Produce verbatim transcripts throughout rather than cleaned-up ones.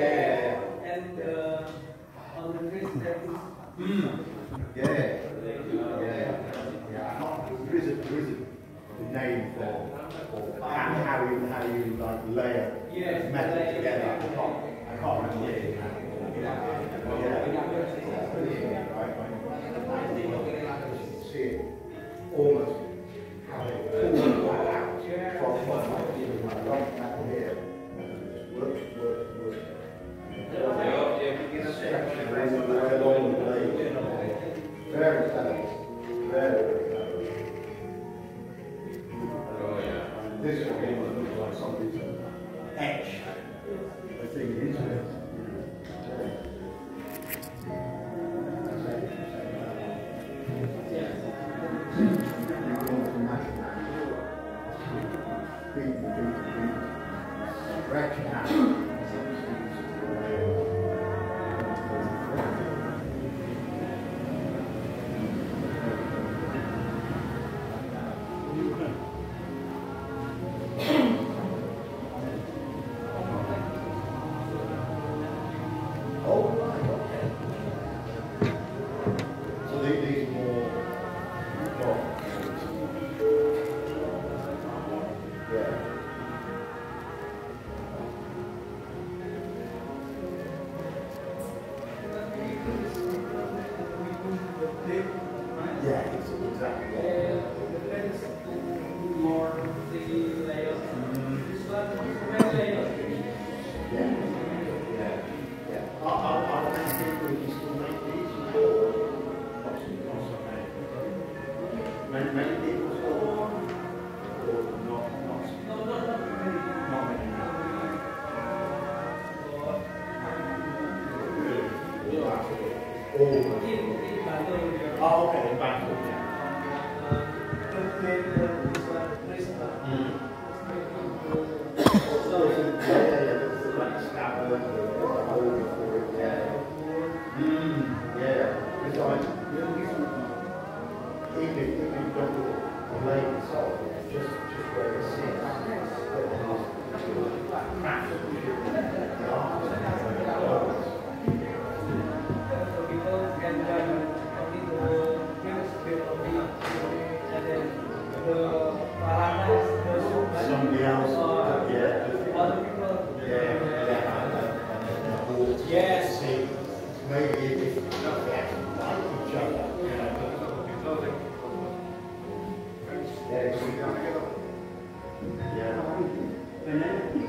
Yeah. And uh, on the wrist that is. Mm. Yeah. Yeah. Yeah. There is a, there is a name for, for how, how you how you like layer yes, metal layer together. I can't, I can't remember what it is. See it almost how it pulls like that from from like right back here. Work, work, work. Stretch the way along the blade. Very clever. Very, very clever. Oh yeah. This one looks like somebody's etched a thing into it. Stretch it out. Oh, okay, back to it. Somebody else, yeah, other people, yeah, yeah, yes, see, maybe if you don't like each other, you know, yeah, so we don't get yeah, and then,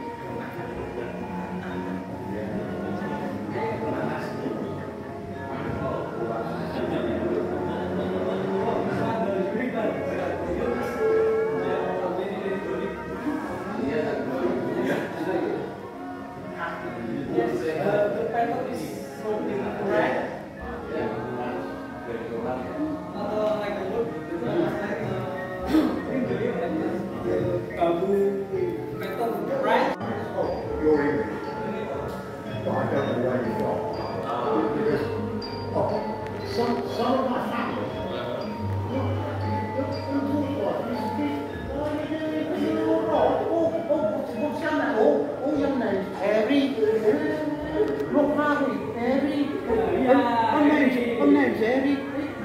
Some, some of my family, what's your name? Oh, oh, your name's Harry. Look, Harry, Harry. My name's, my name's Harry.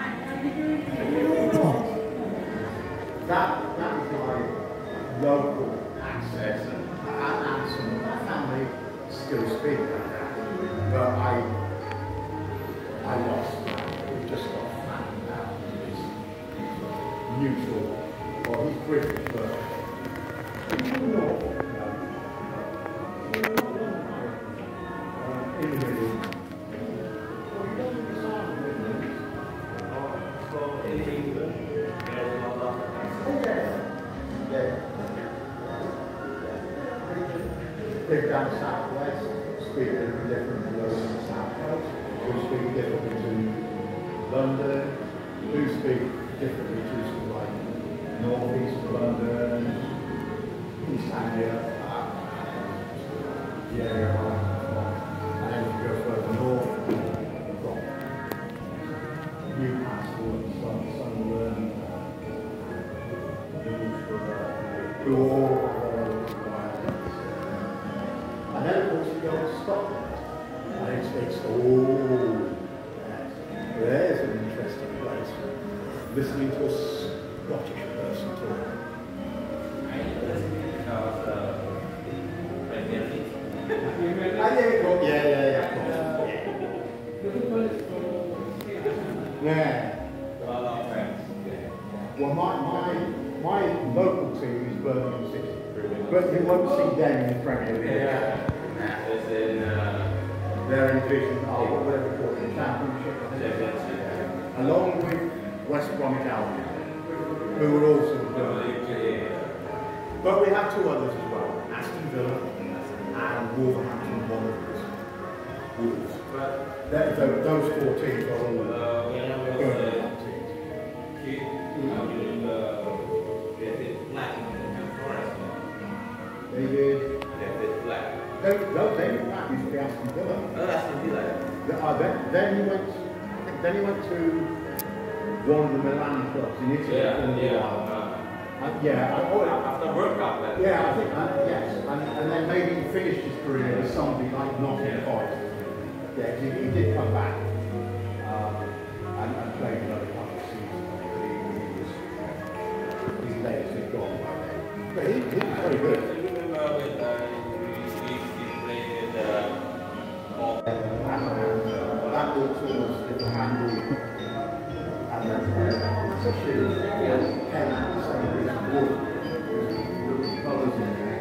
That, that is my local access, and, and some of my family still speak like that. But I, I lost that. It just got flattened out. It's neutral. Well, he's British, but he's not. In the middle. Well, he doesn't reside in the Midlands. So in England. Yeah. Live down southwest, speak a little different to those in the south coast. We speak differently to London. We do speak differently to sort of like north east of London, East Anglia. Yeah. And then if you go further north, you've got Newcastle and Sunderland. Who all and then of course you go to Scotland. listening to a Scottish person talk. Yeah, yeah, yeah, of course. Yeah. Well, my, my, my local team is Birmingham City, but you won't see them in the Premier League. Yeah. They're in Division, oh, whatever we call it, the Championship. Along with West Bromwich Albion, who were also Birmingham. But we have two others as well, Aston Villa and Wolverhampton Wanderers. Wolves. That, those four teams are all Birmingham teams. They did. They, no, David Platt used to be Aston Villa. Oh, Aston Villa. Uh, then, then he went. Then he went to one of the Milan clubs in Italy. Yeah, for a yeah. while. Uh, yeah. I, oh, After World Cup, then. yeah, I think. Uh, yes, and, and then maybe he finished his career with somebody like Nottingham Forest. Yeah, he, he did come back um, and, and played another couple of seasons. But he, he was his legs had gone by then. But he, he was very good. Do you remember when uh, we, we, we played uh, all And that looks almost little handle. And then especially yeah, pen at the same as wood. Little colours in there.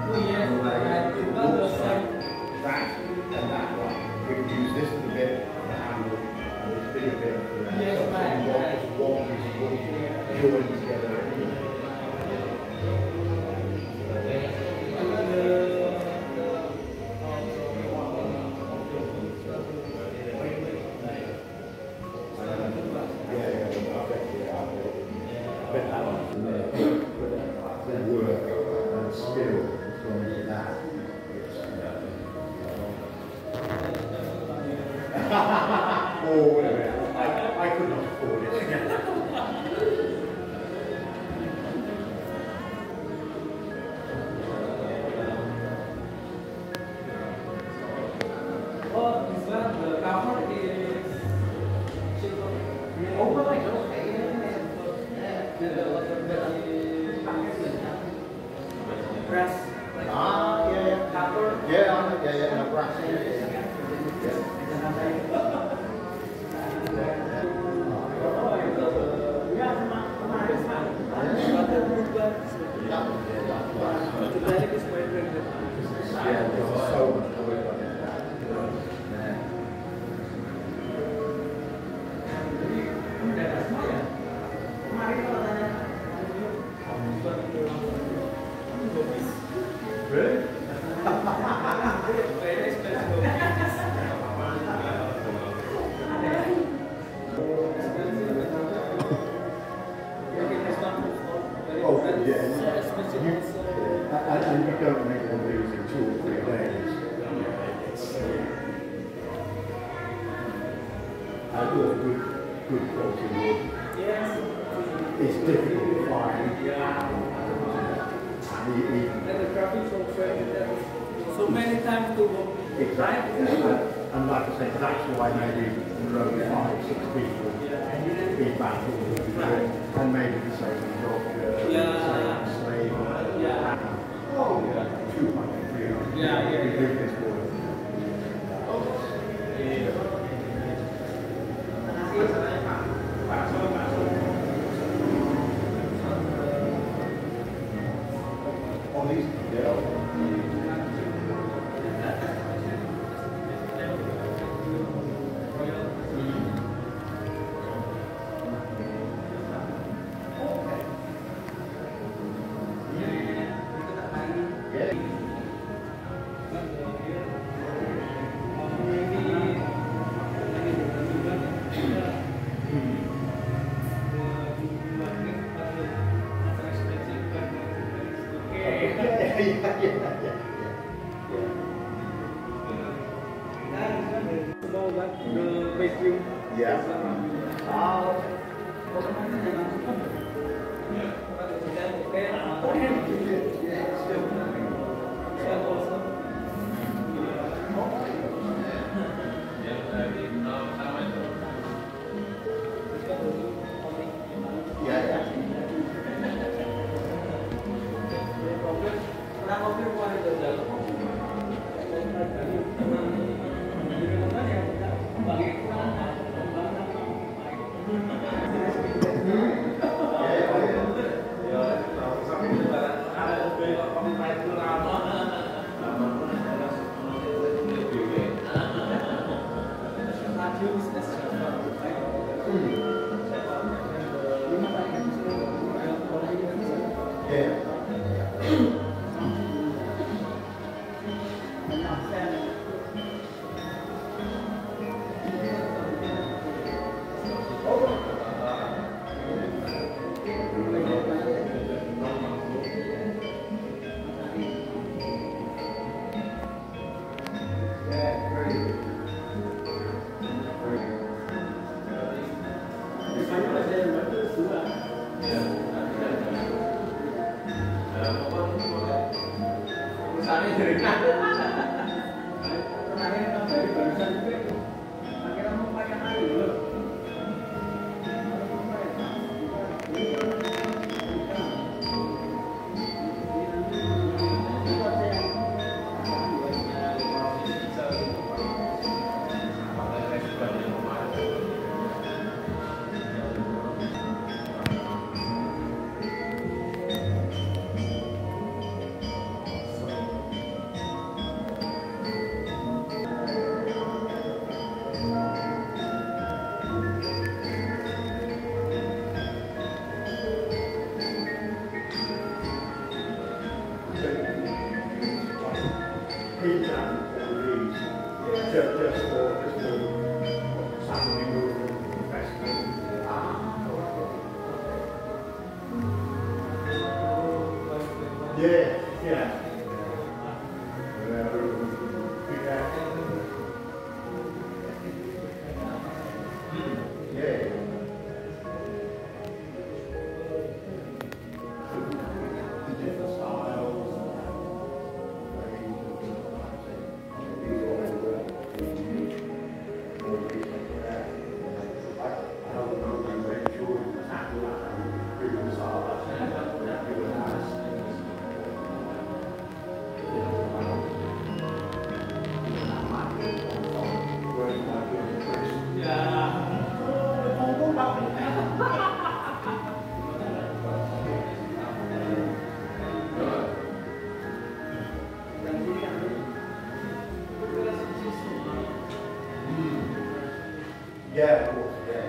That and that one. We can use this little bit of the handle and this bigger bit of the Yes, right, right. one piece of wood joined together. Oh, wait a minute. I, I could not afford it. Oh, this one, the cover is over like brass. Ah, yeah, yeah. Copper. Yeah, I know, yeah, yeah, no, brass. Yeah, yeah, yeah. Yeah, there's so much work on it. Really? Oh, yeah. You, and, and you don't make one of these in two or three days. It's, I thought good, good quality wood. It's difficult to find. And even So many times to go. exactly. And, and like I said, that's why maybe there are five, six people in battle would be good. And maybe the same job, uh, Yeah. the same slave. Yeah. Oh, yeah. two hundred, three hundred. Yeah, yeah, We yeah. do this work. On these, yeah. Yeah. Yeah, of course. Yeah.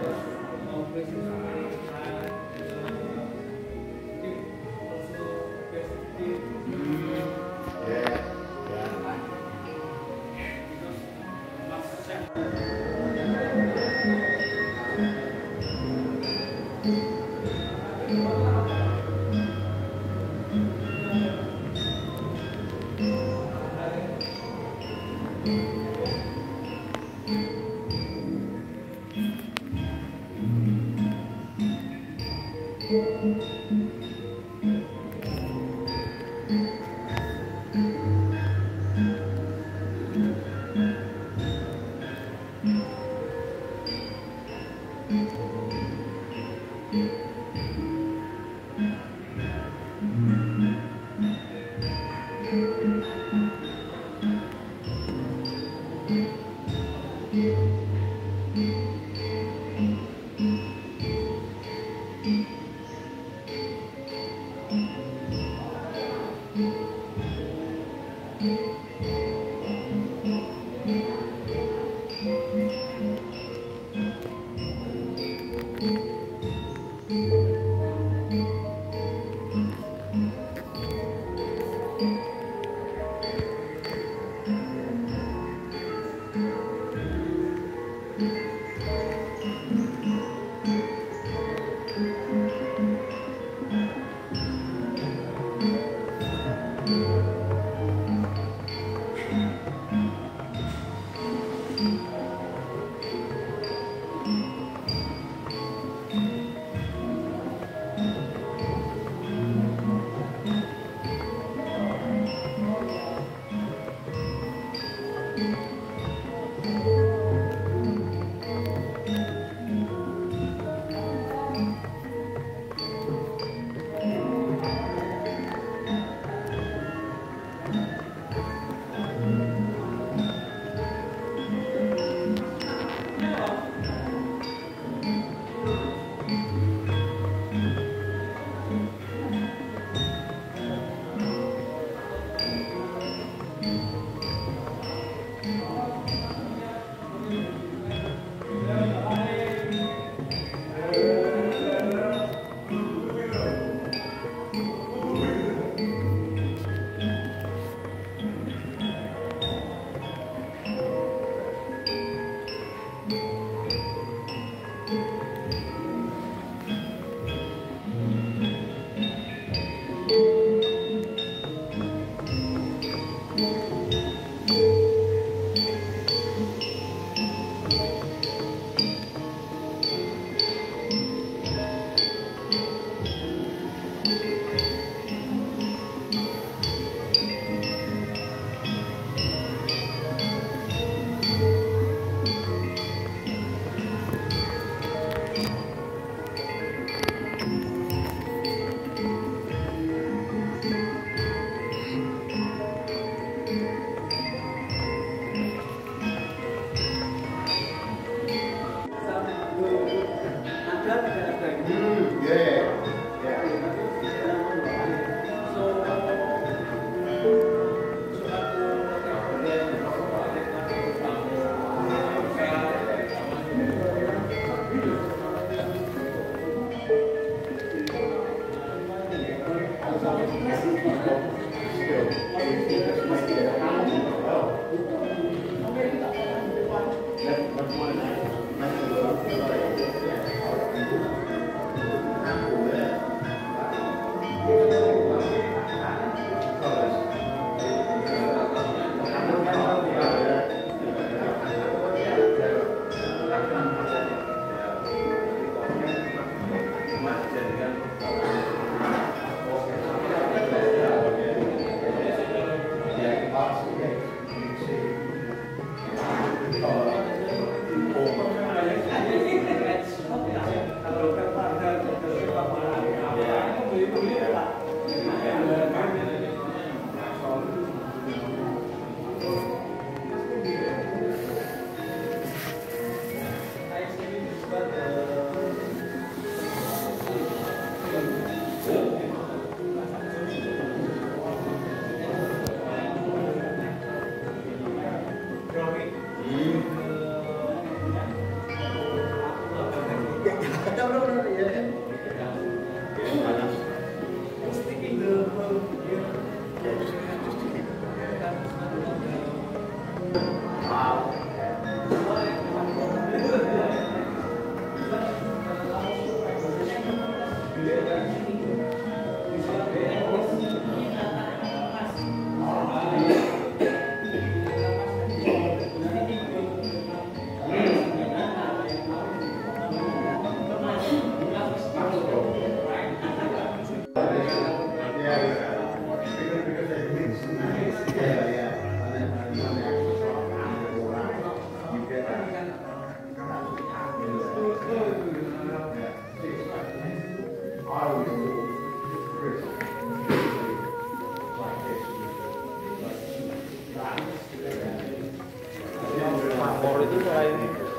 Makmur itu selain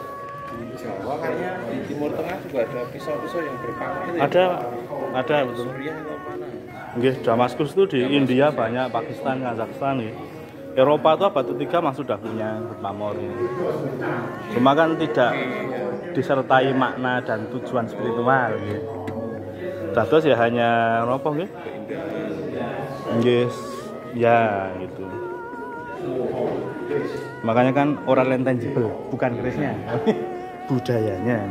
di Jawa kayaknya di Timur Tengah juga ada pisau-pisau yang berpakar itu ya? Ada, ada betul. Suriah atau mana? Nggih, Damaskus itu di India banyak, Pakistan, Kazakhstan nih. Eropa itu abad ketiga masih sudah punya makmur ini. Cuma kan tidak disertai makna dan tujuan spiritual gitu. Dados ya hanya apa nggih? Nggih, ya gitu. Makanya kan orang lain tangible, bukan kerisnya, tapi budayanya.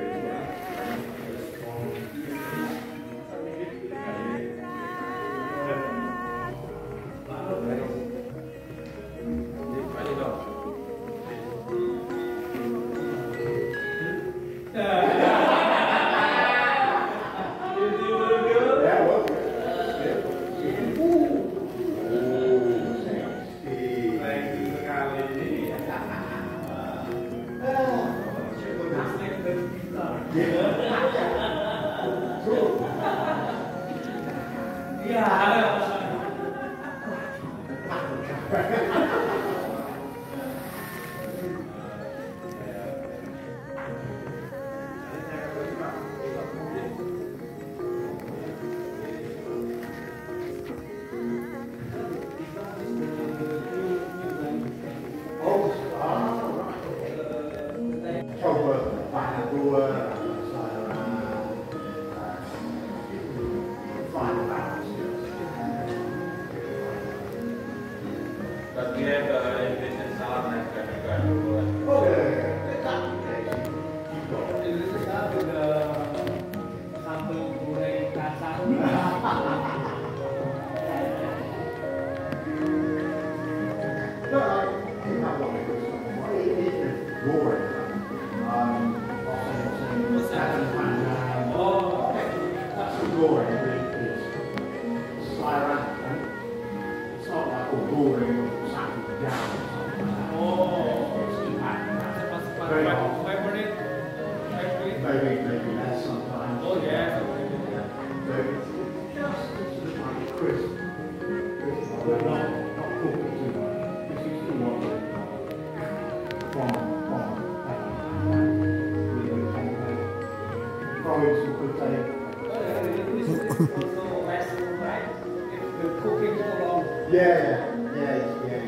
Yeah, yeah, yeah, yeah.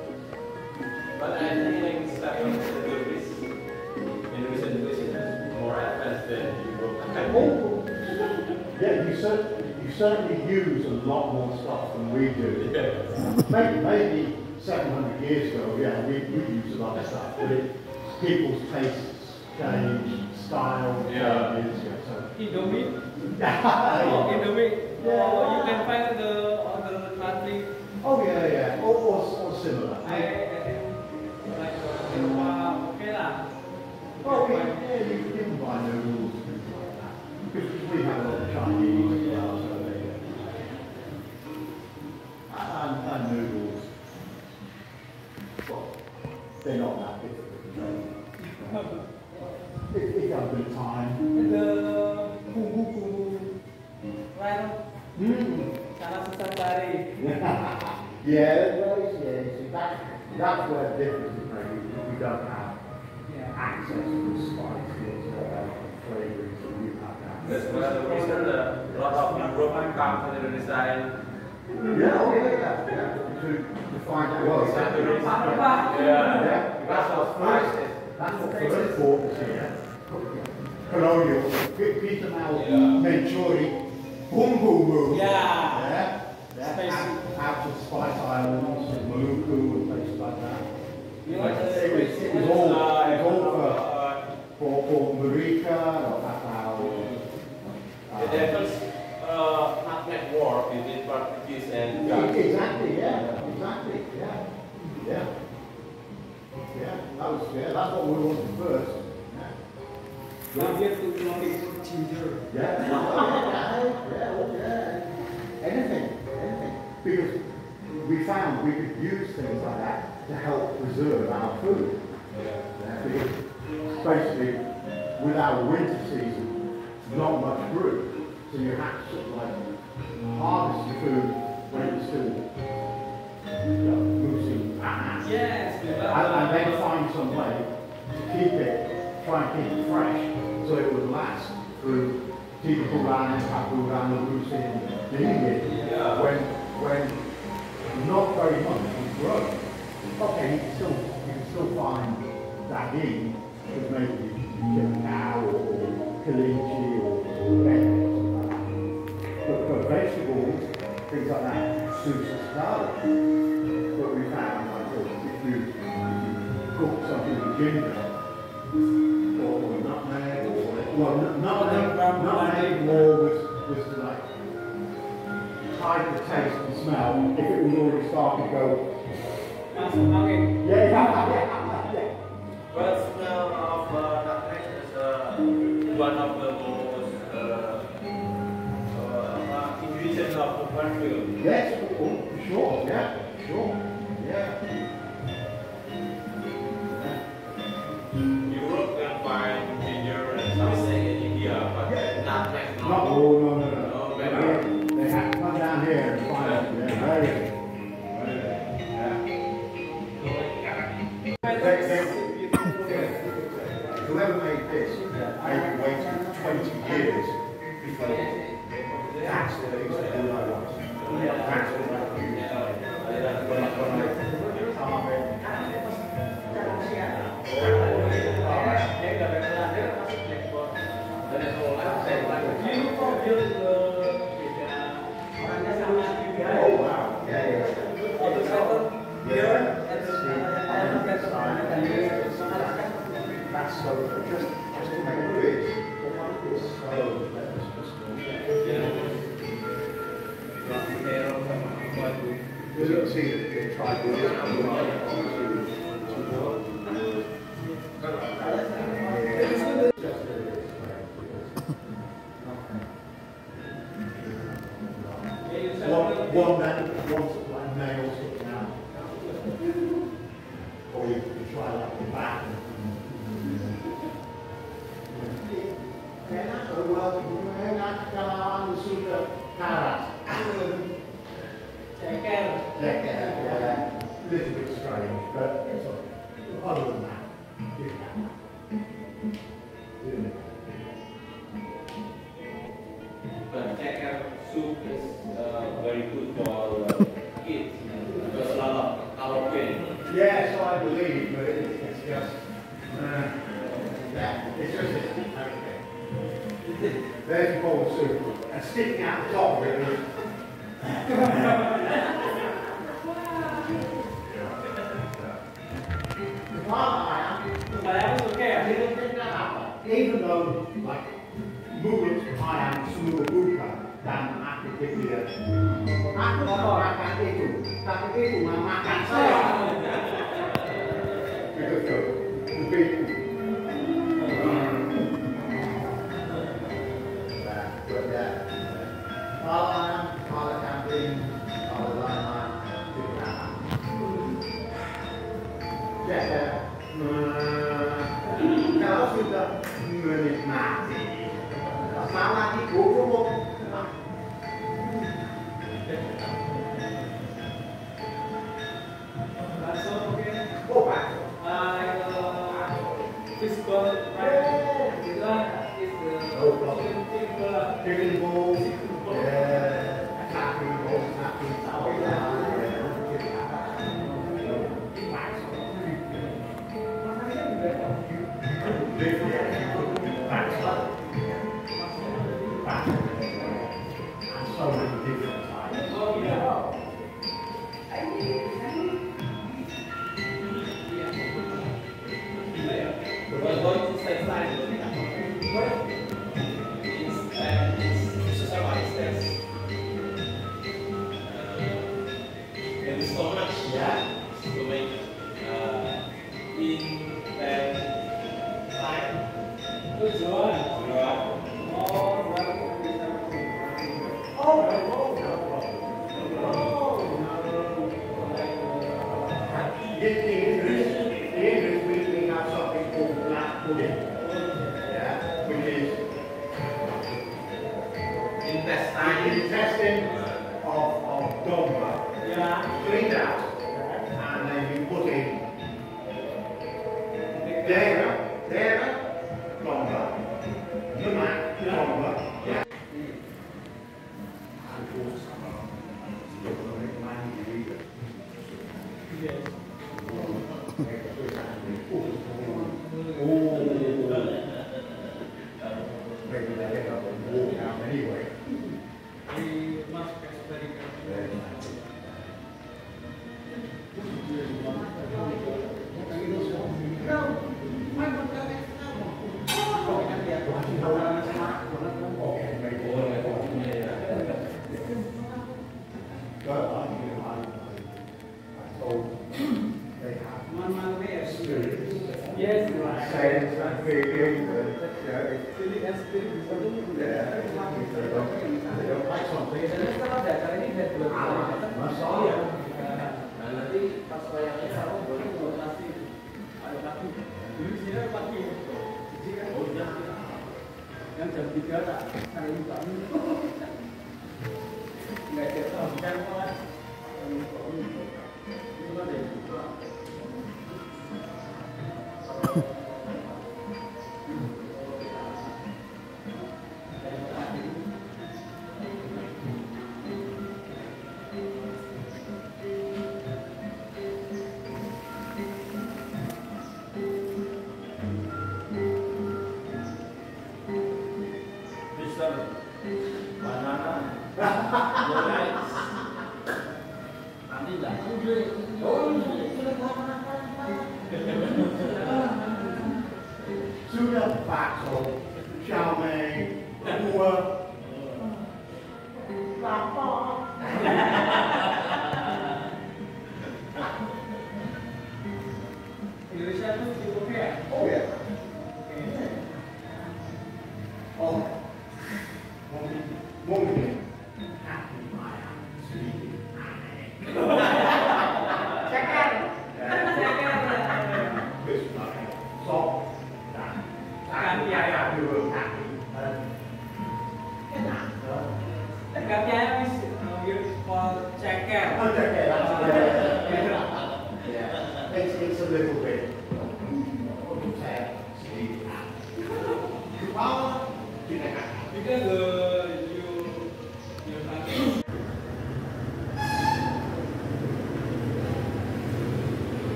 But I think stuff in the English, Indonesian English is more advanced than Europe. Oh, yeah, you said you certainly use a lot more stuff than we do. Maybe, maybe seven hundred years ago, yeah, we, we used a lot of stuff, but it, people's tastes change, style Yeah. changes. Yeah, so. Indomie. Yeah. Oh, Indomie. Yeah. Oh, you can find the other country. Oh yeah, yeah, or, or, or similar. I, I think like uh, Eropa, okay lah. Oh yeah, yeah, you can buy noodles and things like that. Because we have a lot of Chinese as well, so they, uh, and, and noodles. Well, they're not that difficult to make. If, if you have a bit of time. The bumbu bumbu lain Mm. sangat susah cari. Yeah, well, it's- yeah, see, that, that's where the difference is made. We, we don't have Yeah. access to the spices or flavourings that you have now. That's why the reason a lot of European come to Indonesia and Yeah, oh yeah, yeah, yeah. To, to find out. Well, exactly. Apa? Yeah, that's what first. That's what first brought us here. Colonial, Peter Mal, Manchuri, boom boom boom. Yeah. Yeah. Yeah. Spicy. Out, out to the Spice Islands, Maluku, and places like that. You know, It was, it was all, it was all for, for, for Marika or Papau. the devil's uh, nutmeg war between Portuguese and Dutch. Exactly, yeah, exactly, yeah, yeah. Yeah, that was, yeah, that's what we wanted first. Yeah. Now we have to only put ginger. Yeah, yeah, yeah, oh, yeah. Anything, anything. Because we found we could use things like that to help preserve our food. Yeah. Because basically, with our winter season, not much grew. So you had to sort of like harvest the food when it was still you know, moving. Yes. And, and then find some way to keep it, try and keep it fresh, so it would last through Tiga Bulan, Empat Bulan, Lusin, Dingin, when, when not very much would grow. Okay, you can still, you can still find daging, because maybe you get a cow or, or kelinci or, or egg or something like that. But for vegetables, things like that, soups and salad, what we found, like, if you, if you cook something with ginger, or, or nutmeg, or, well, n- nutmeg, nutmeg more was, was to like, hide the taste and smell, if it was already starting to go, Langsung angin. yeah, yeah, yeah, yeah. But smell of uh, nutmeg is uh, one of the most uh, uh, ingredients of the perfume. Yes, for sure, yeah, sure, yeah. Europe can find ginger and something in India, but nutmeg Not not. all, no, no, no. No, They, better. they have to come down here and find it, yeah, very good. Very good, yeah. They- they- Whoever made this, maybe waited twenty years before that's what they used to do like that. That's what I used to do. When I, when I carve it. Oh wow, yeah, yeah. Yeah, that's, that's so, just, just to make a bridge. It's so, you can see that they tried to do One, one man, one sort of like nail sticking out. Or you can try like the back. Enak, enak kalau sudah karat. Ceker. Yeah, yeah, a little bit strange, but it's all right. Other than that, you can. But ceker soup is uh, very good for uh, kids because a lot of calorie. Yes, I believe, but it's, it's just, uh, yeah, it's just, okay. There's a bowl of soup. and sticking out the top of it. The part I am, Saya oke ya. even though, like, movement I am semua bukan dan aku pikir aku mau makan itu, tapi itu mau makan saya. Begitu, begitu. Kalau kalau camping, kalau lain-lain tidak. Jadi, kalau sudah menikmati, malah dibunuh. Bakso oke. Oh, Pak. Ah, fiskal right. Itu lah is the chicken chicken bola. Chicken bowl, yeah, sapi bowl, sapi tahu ya. So many different types. Oh iya. We're going to say fine. It's, uh, it's socialized test. Uh, and so much, yeah, to make uh, in and fine. Tujuan. Right. Oh, baru bisa. Oh, no, no, no. In the English, in English we, we have something called black pudding. Yeah, which is Intestine. the intestine of, of domba Ya. cleaned out and then you put in dera, dera, domba, lemak, domba. Yeah. Maybe they end up and walk out anyway. Di Mas eksperimen. Yes, right. Sense and feeling that, yeah, it's, Feeling and spirit bisa dulu. yeah, they don't, they don't like something. Biasanya kalau dasar ini saya dua kali. Masalah. Iya. Nah, nanti pas wayangnya kamu boleh mau nasi. Ada kaki. Dulu sini ada kaki. Jadi kan oh iya. Yang jam tiga tak hari ini kami. Nggak ada tahu kan mas. Itu kan ada. Mister Banana. Your rights. Nanti enggak. Sudah bakso, chow mein, buah,